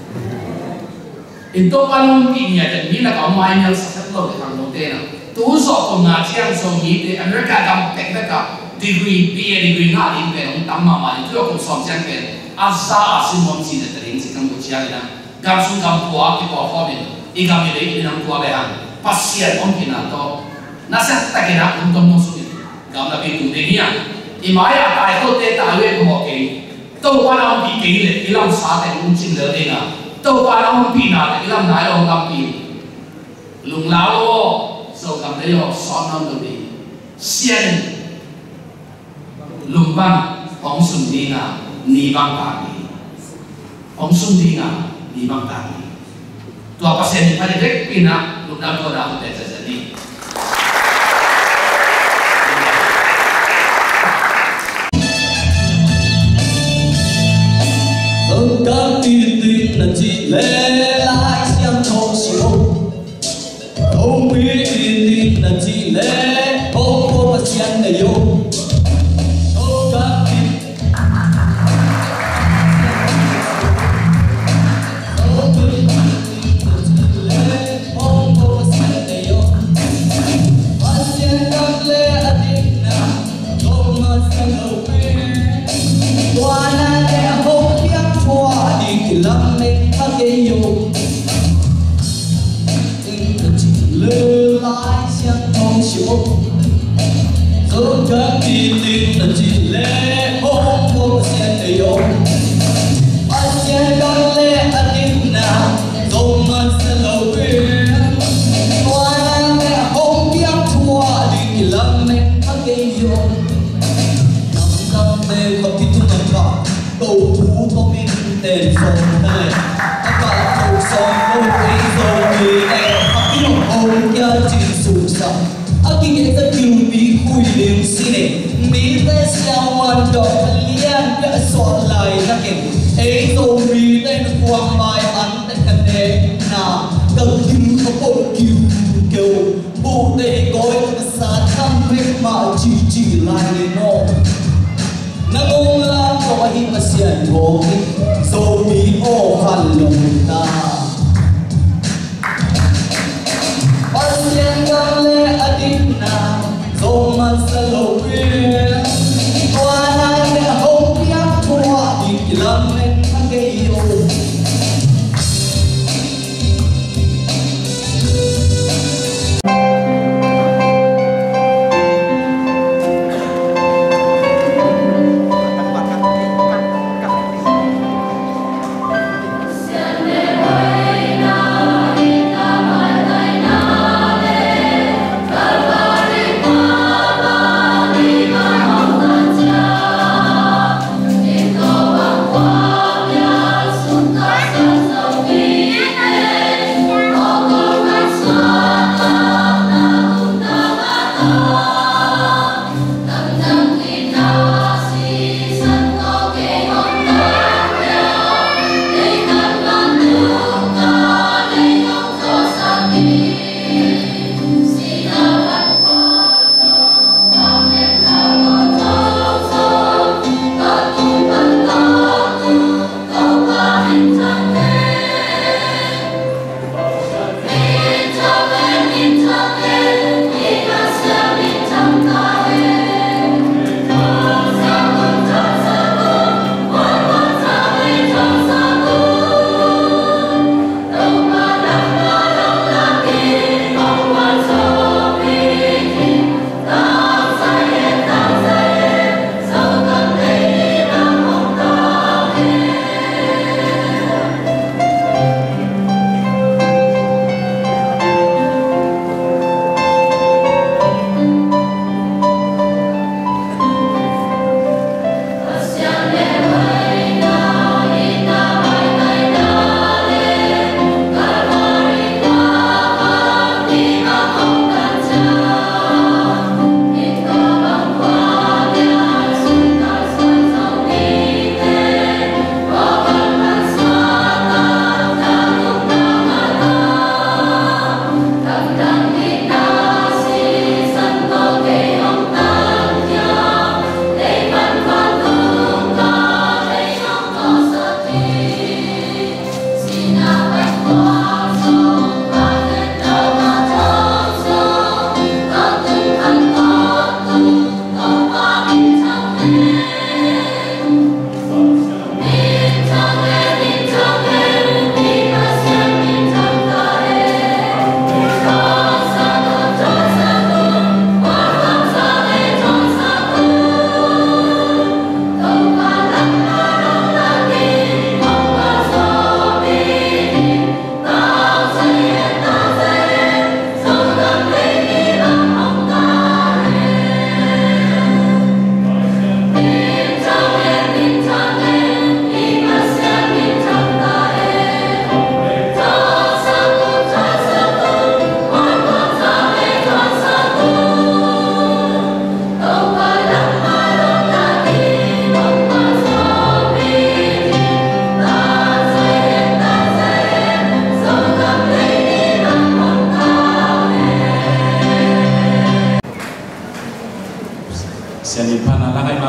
อินตัวการนุ่งปีเนี่ยจะมีนักเอาไม้เนี่ยสักเท่าไหร่ทางเราเต้นะตัวสอบตรงนั้นเที่ยงส่งนี้ที่อเมริกาทำเต็มเลยกับdegree B A degree 那里边我们当妈妈的，主要跟双相边，阿萨阿是我们自己的零是跟国家的啦，甘肃甘普啊，这个方面，一个面的一两多来行，八线我们偏南多，那些大家那共同弄出来，咁那边土地呢，伊买啊大多地大约个几，都关我们比几嘞，伊啷啥的五千多点啊，都关我们比哪的，伊啷哪啷咁比，龙老咯，所咁你要算啷到底，先。ลุงบ้านของสุนทรีนานีบางตานีของสุนทรีนานีบางตานีตัวเปอร์เซ็นต์พันเล็กปีน่ะลุงน้ำตัวดาวแต่จะจะดี từng các tin tin là chỉ lẽ lại xem thấu hiểu không biết tin tin là chỉ lẽ không có mà xem này yêu Dẫu các tin tin là chỉ lẽ không có sẽ thấy yêu anh sẽ đón lẽ anh tin nào dẫuมันsẽ lâu quên hoa anh mẹ không biết thua đi lắm mẹ các cái yêu năm năm mê không tin tung nằm trọ cầu thú thông minh tên sông này các bạn cầu sông không thấy rồi người em các cái lòng hồn kia chỉ sụp sập anh kinh rất nhiều bí khui đường xin này bí về sao hoàn đỏ liên đã soạn lại ra kể ấy rồi bí tên quang mai ăn tên cần đề nào cần cứu không ổn cứu kêu bộ đề gói xa thăm việc mà chỉ chỉ lại để nó nâng ôm la có hi mà xiên hồ rồi bí ô hẳn lòng ta anh xiên găng lê Adina, dẫuมันsẽ lâu quên hoa này mẹ không biết thua đi lắm nên thằng cái yêu Wow.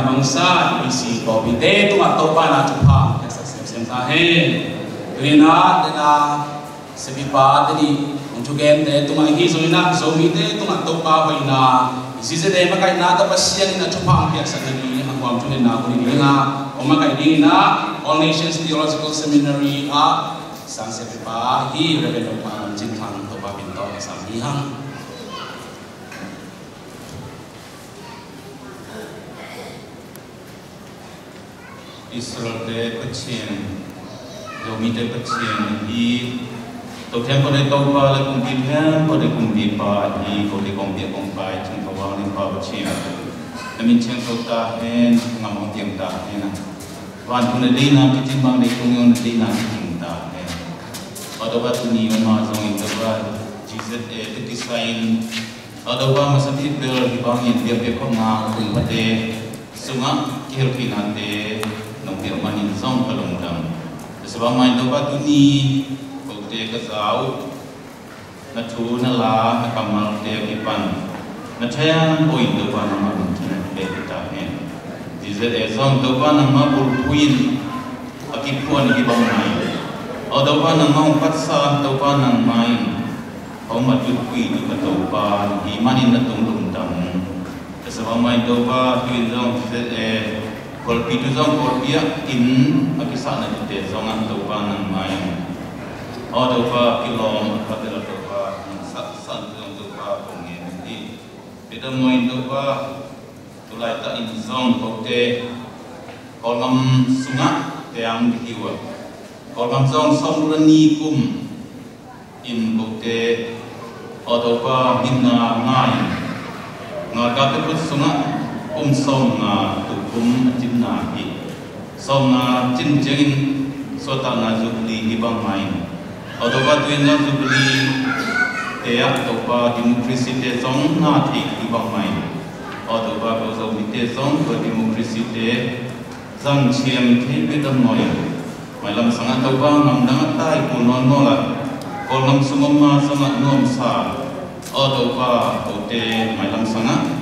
mangsa isi ko bite tu atau pa na tupa sa sem sem ta he rina dena sebipa tadi untuk gente tu mai hi so ina so bite tu atau pa ba ina isi se de makai na ta pasian ina tupa pia sa ni ang wam tu na ko ni nga o makai di na All Nations Theological Seminary a sang sebipa hi Reverend Pa Jin Thang to pa pinto sa hang Israel de Pachin, Domite Pachin, he to temple de Topa, the Kumpim, or the Kumpipa, he for the Kumpia Kumpai, Timpawa, and Pavachin. The Minchin Tota and Namotium Da, and one to the Dina, Kitimbang, the Kunyon Dina, Kinda, and Otherwise, Ni Mazon in the world, Jesus, the design, otherwise, a people, the Bang in the Pekoma, Kumpate, Suma, Kirkinate. Dia manin song kalung dam. Sebab main doa tu ni, kau dia kesau, na tu na la, na kamal dia kipan, na cayang poin doa nama mungkin kita ni. Jadi esok doa nama berpuin, akipuan kita main. Atau doa nama empat saat doa nama main, kau maju kui juga doa, imanin na tunggu dam. Sebab main doa tu esok jadi Kalau itu zong korpia in akisah nanti deh zongan doa nang main, oh doa kilom pada doa sat sat zong doa pengen nanti, kita main doa tulai tak in zong kote kolam sungai yang dihiwa, kolam zong somrani kum in kote oh doa bina main, ngarga tu sungai um som na tukum jinna hi som na jin jin sota na jubli ibang main odoba tuin na jubli teya topa demokrasi te song na thi ibang main odoba ko zo mi te song ko demokrasi te zang chiam thi bidam noi mai lam sanga toba ngam dang tai ku non no la ko lam sungom ma sanga nom sa odoba ko te mai lam sanga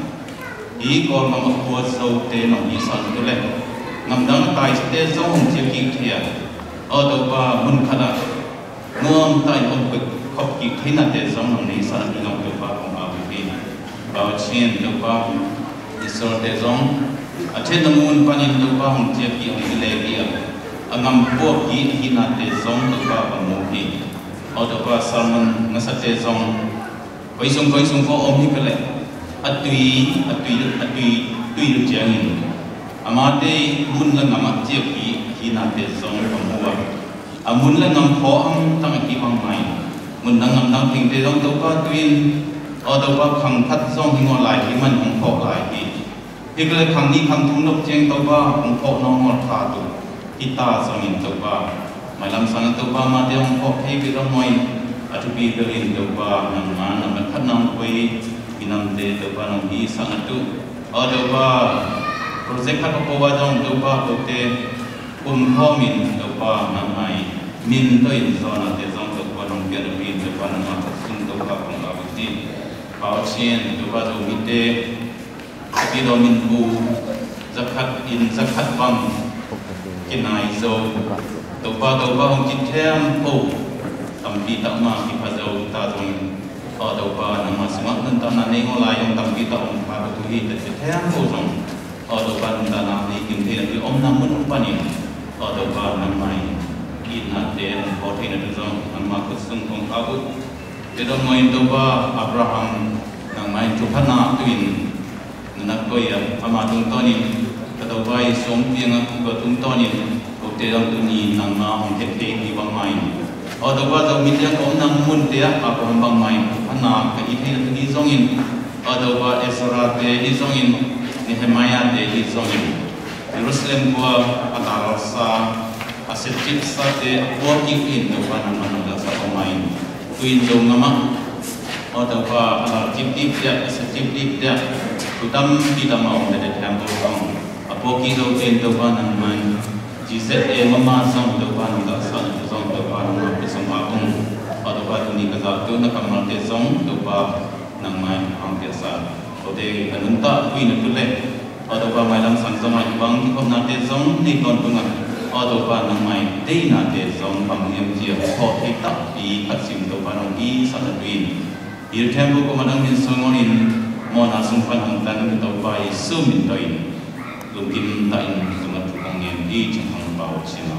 ý còn mà một cuộc sâu tên nó đi sang tu lệ ngắm đắng tài tế giống hồng chiếc kinh thiệt ở đâu ba mun khát à ngom tại ông bực khóc kỹ thế nào tế giống hồng đi sang đi ngắm đâu ba không bao nhiêu bảo chiên đâu ba đi soi tế giống ở trên tầng mun panin đâu ba hồng chiếc kinh hồng lệ kia ở ngắm buộc kỹ thế nào tế giống đâu ba bằng mồm kỹ ở đâu ba salmon ngã sát tế giống quay xuống quay xuống có ôm đi cái lệ atui atui atui tui lu jangin amate mun la ngam chiep ki hinate song pamwa amun la ngam pho am tang ki bang mai mun nang ngam nang ting te dong to pa tuin o to pa khang phat song hi ngo lai ki man hong pho lai ki hi le khang ni khang thung nok cheng to pa hong pho no ngor tha tu kita song in to pa mai lam sang to pa ma de hong pho thei bi ro moi atu bi belin to pa nang ma nang khat nang koi Inam de doa nong hi sangat tu, oh doa projek kat apa wajang doa kote um homin doa namai min to in zona de zong doa nong biar min doa nong mak sung doa kong abuti, bau cien doa do mite, tapi do min bu zakat in zakat bang kinai zo doa doa hong kitem po tampi tak ma kipazau ta zong ở đâu ba nằm mà smart nên ta nãy ngồi lại ông tam kita ông ba cái tuổi thì sẽ theo cô xong ở đâu ba ta nãy đi kiếm tiền thì ông năm mươi năm mươi ở đâu ba năm mai in hạt tiền có thể là được rồi anh mà cứ sung phong cao bút để đâu mai đâu ba Abraham nằm mai chụp phát na tuyên nãy coi à ama tung to ni cái đâu ba sống tiếng cái tung to ni có thể làm tụi ni nằm mà ông hết hết đi bằng mai ở đâu ba đâu mình đang có năm mươi tiền Abraham bằng mai na ke ini nanti zongin ada wa Ezra de di zongin Nehemiah de di zongin Jerusalem gua atau sa aset sa de working in do wa nama nama sa pemain tuin do ngama ada wa ala tip tip dia aset tip tip dia utam tidak mau de tempo kong apo ki do in do wa nama Jesus e mama song do wa nama sa zong do wa nama pesong akung atau batu ni kata tu nak kamal tesong tu ba nang mai ang biasa. Kode anunta kui nak tu le ở đâu qua mai làm sáng cho mai bằng thì không nát để giống đi còn tung à ở đâu qua năm mai đây nát để giống bằng em chia họ thì tập đi phát sinh đâu qua nông y sản xuất pin il tempo ko manang min songonin mo na sumpan ang tan to pai sumin toin lukin ta in tungat kong yen di chang bao chino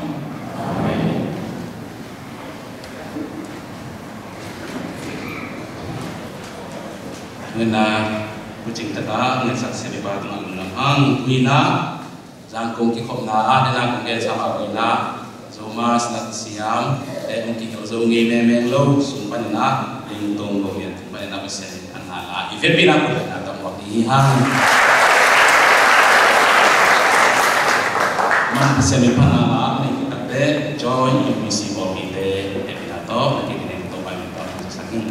nên là quy trình tất cả nên sắp xếp ba tuần làm làm ăn quy na giang công kỹ khổng na nên là công nghệ sao mà quy na zoma snat siam để công kỹ khổng zo nghe mẹ mẹ lâu sung pan na linh tông công nghệ pan na bị xem anh là event pina của là tầm một đi ha mà xem pan na nên kita để join U C của mình để để kita to để kita nên to pan to sakit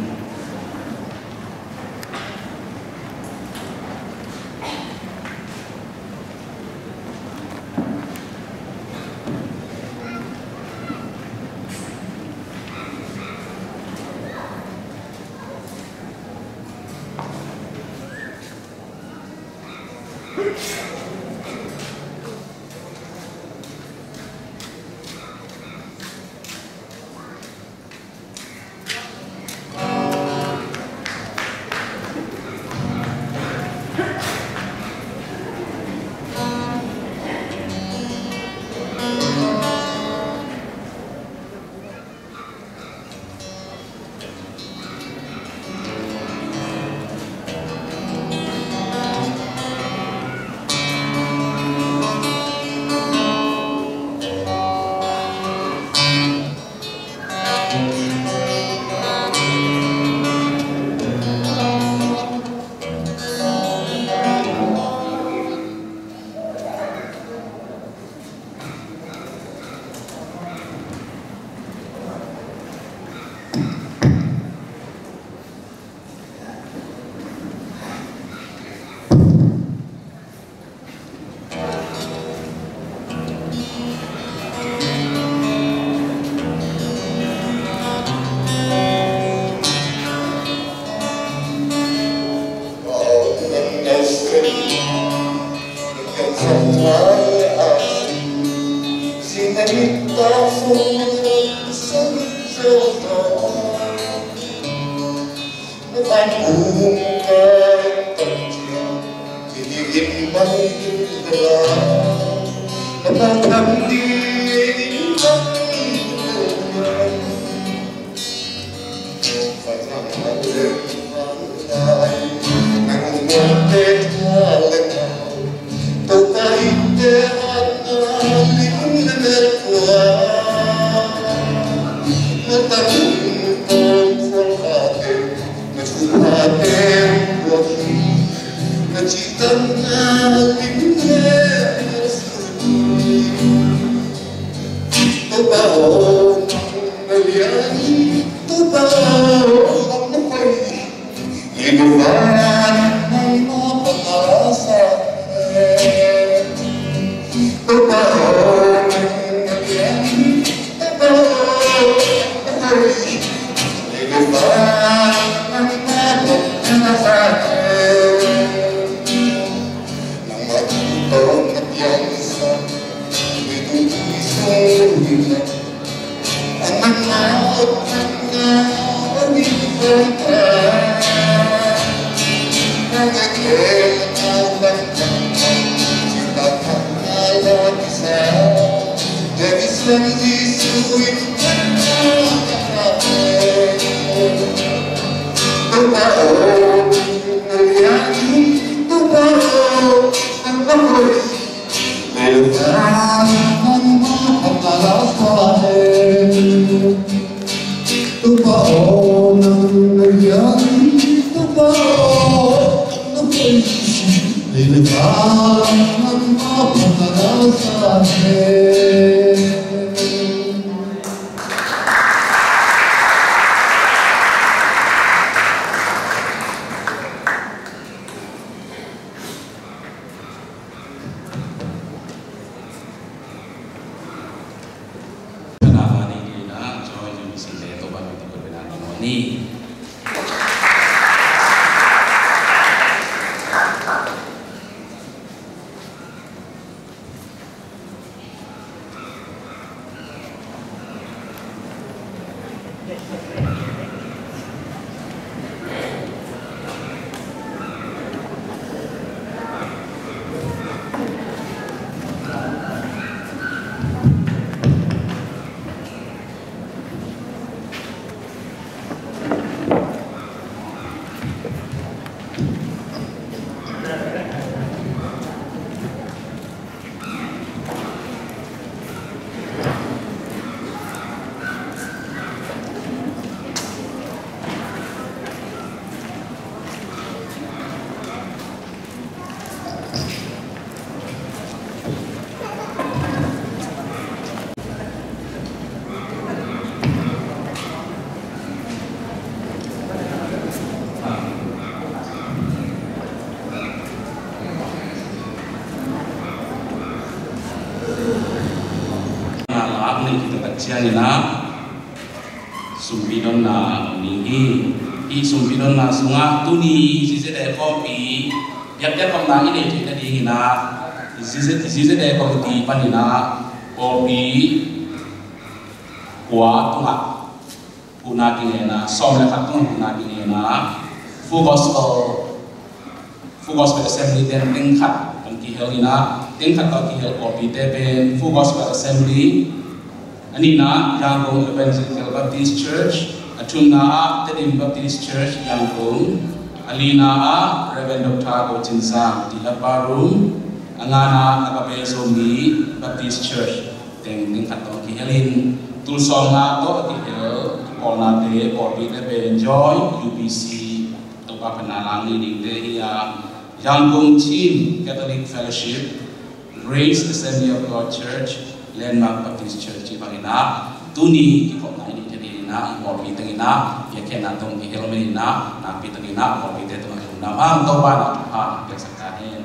chiang ina sumpi don na ni hi hi sumpi don na sunga tuni si se de ko pi yap yap kom na ini ti na di ina si se si se de ko ti panina ko pi kwa tunga kuna ki na som la khat tunga kuna ki na full gospel full gospel assembly den ting khat kan ki hel ina ting khat ka ki hel ko pi te pen full gospel assembly anina Yangon Evangelical Baptist Church atuna Tedim Baptist Church Yangon alina a Reverend Doctor Gochinsang di Laparum angana akabe zomi Baptist Church teng ting khat ka ki helin tulsong na to ki hel Ona de or be the enjoy U B C to Papanalang leading the Yangon Team Catholic Fellowship, Grace Assembly of God Church, Landmark Baptist Church, Ibangina, Tuni, Kipoknaini, Jadina, or Pitangina, Yakanatong, Helmina, Napitangina, or Pitanam, Namam, Tobana, Pesakahin.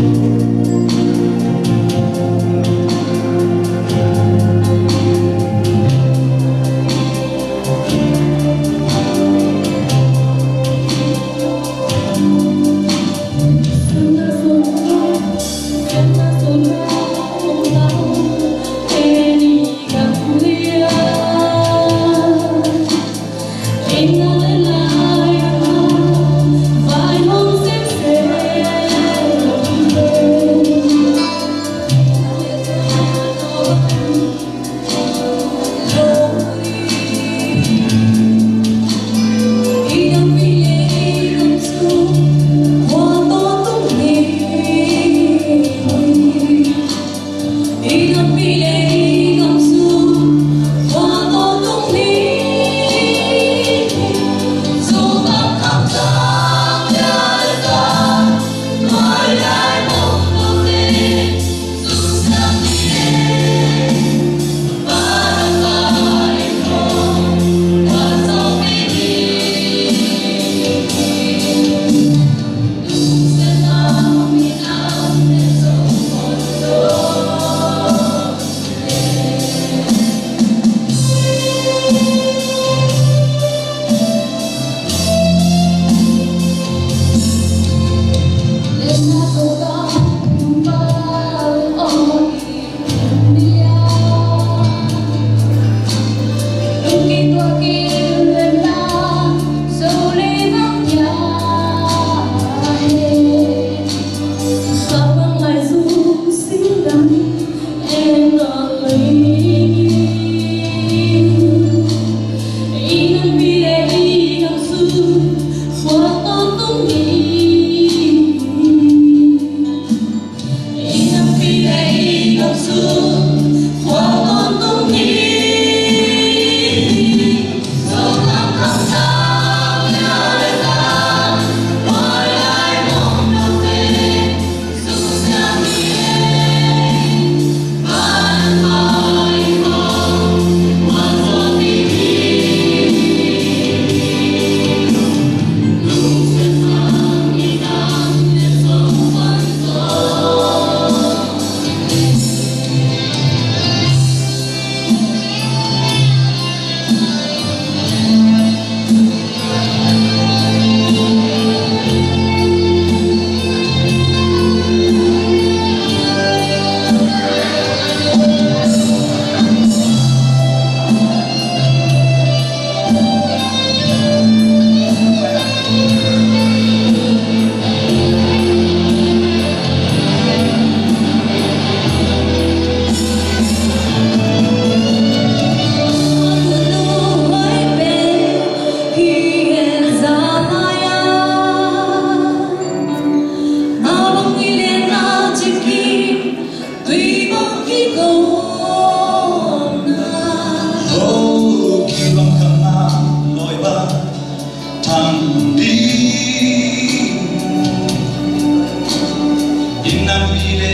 Hãy subscribe cho kênh Ghiền Mì Gõ để không bỏ lỡ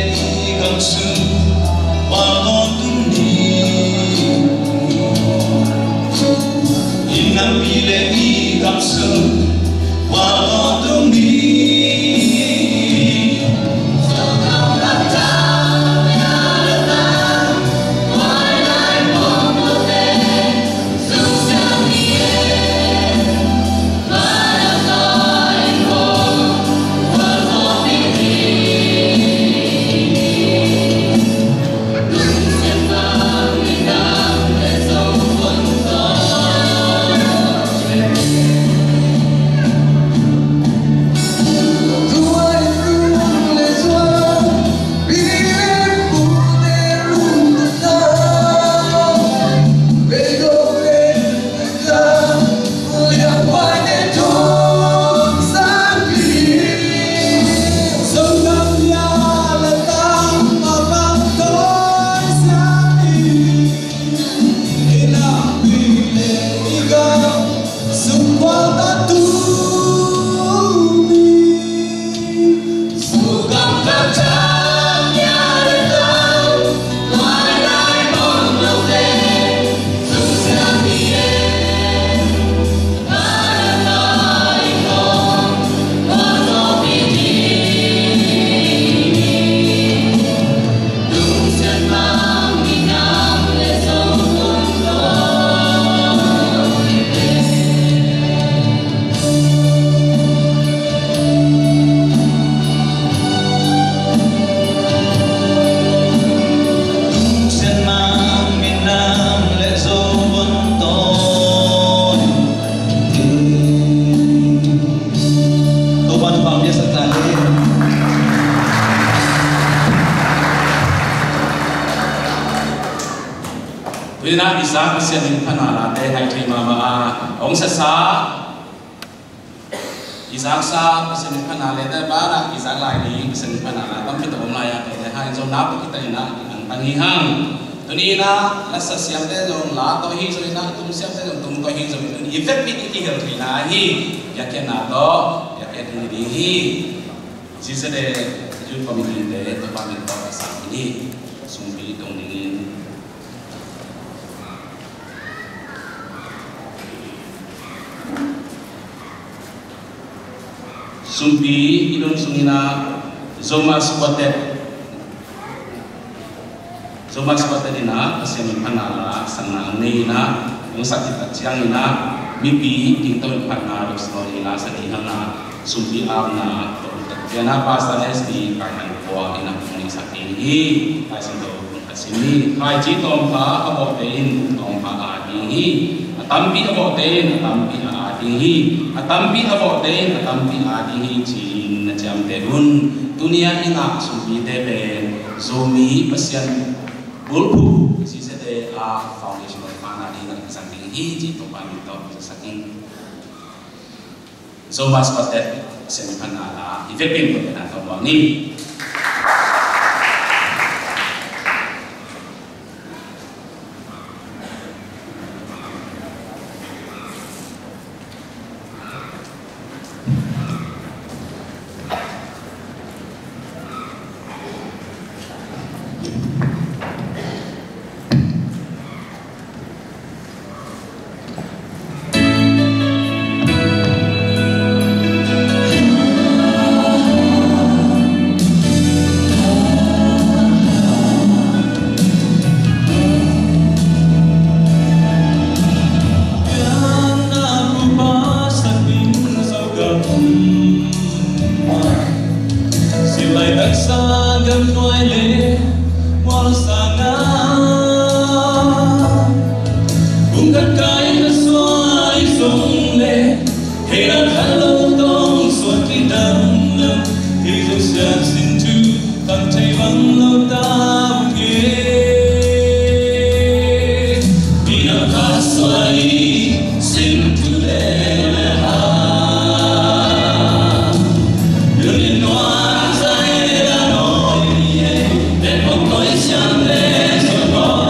Ina Isaac sianin panala te hai thei mama a ong sa sa Isaac sa sianin panala te bara Isaac lai ni sianin panala tam kita om lai te hai zo na pa kita ina ang tanghihang tunina la sa siam te zo la to hi zo ina tum siam te zo tum ko hi zo ina effect pi ti hel ri na hi ya ke na to ya ke ni di hi si se de ju committee te to pa mi to sa ni sum bi tong ni sumpi idon sungina zoma spotet zoma spotet ina asen panala sanang neina yung sakit at siyang ina mipi dito yung panalo sa ina sa dihana sumpi ang na yana pasta nesti kanan kuwa ina kung sa tinghi asin do asini kai jitong pa amotein tong pa adihi atampi amotein atampi adihi atampi amotein atampi adihi chin na jam terun dunia ina sumpi debe zomi pasyan bulbu si sede a foundation of pana di na isang tinghi jitong pa mito sa saking so mas patet sen panala effective ko na to ni Hãy subscribe cho kênh Ghiền Mì Gõ để không bỏ lỡ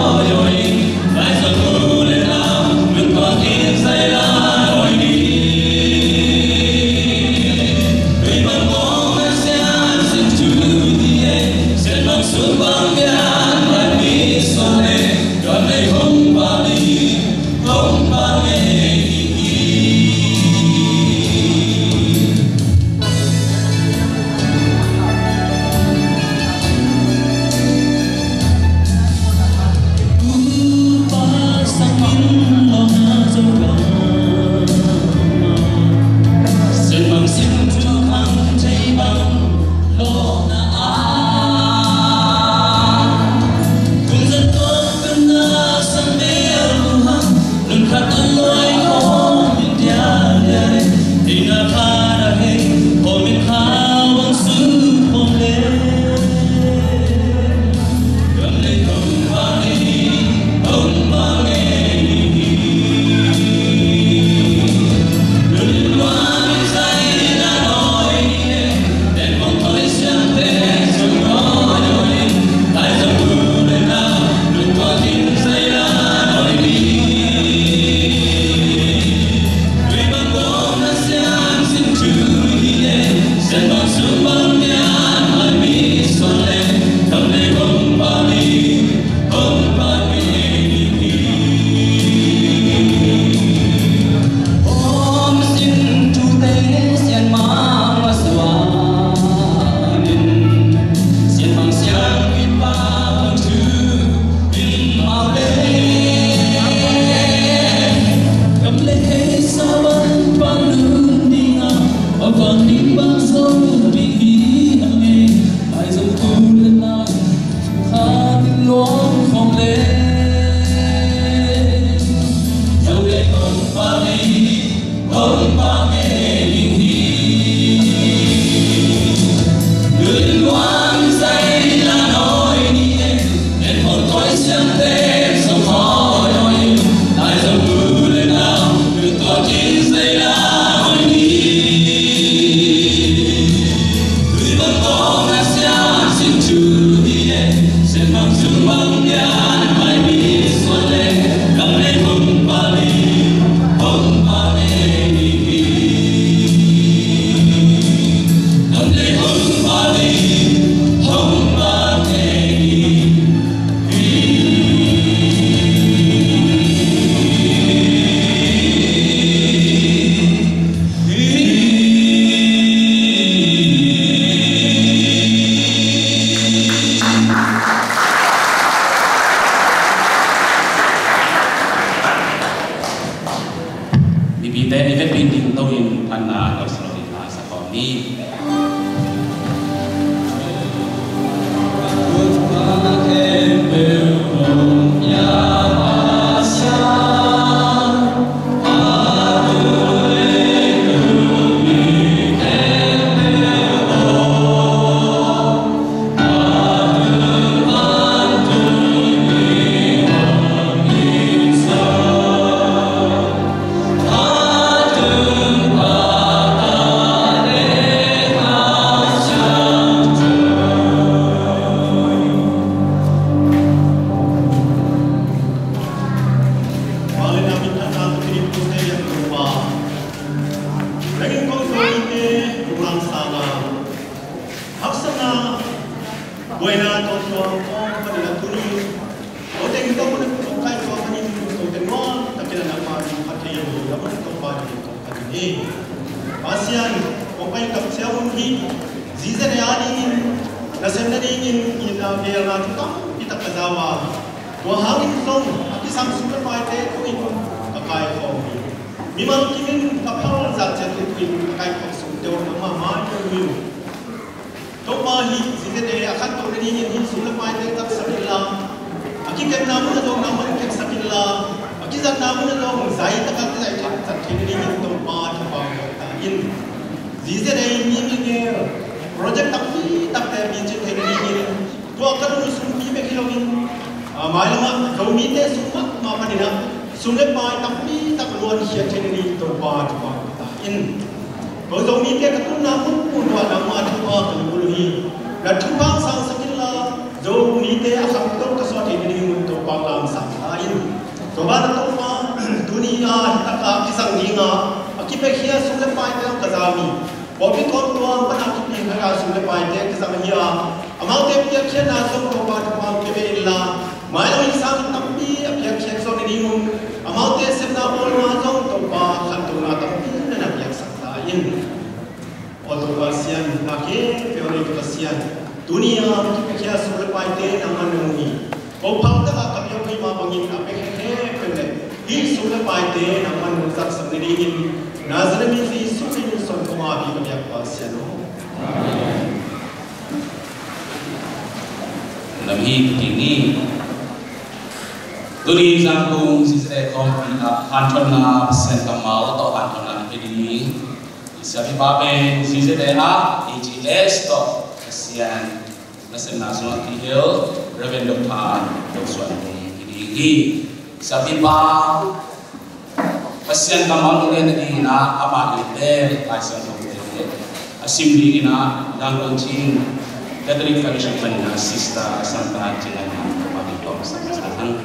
Assembly ina dan launching Catholic Fellowship Manila Sista Santa Jelana Kapatidong sa Pasahan.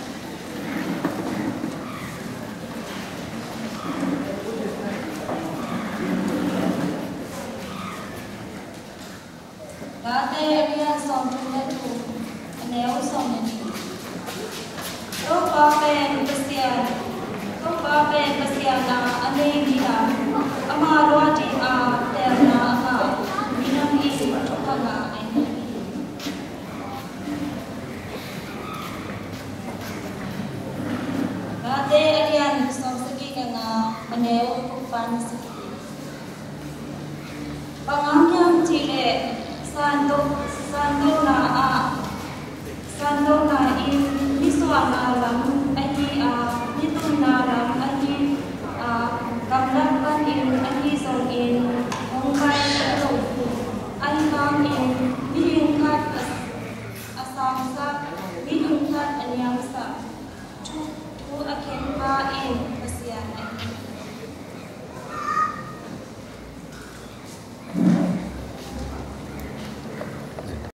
Dati area something that to aneo something. To pape Christian. To pape Christian na ane dia. Amaro ati a terna ka. Minang isi pagka ay. Dati area something na aneo kupan sa Pangangyam Chile, Santo